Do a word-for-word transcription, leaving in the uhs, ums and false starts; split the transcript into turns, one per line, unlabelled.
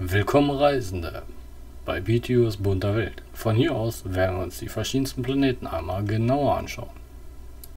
Willkommen Reisende bei B T Us bunter Welt. Von hier aus werden wir uns die verschiedensten Planeten einmal genauer anschauen.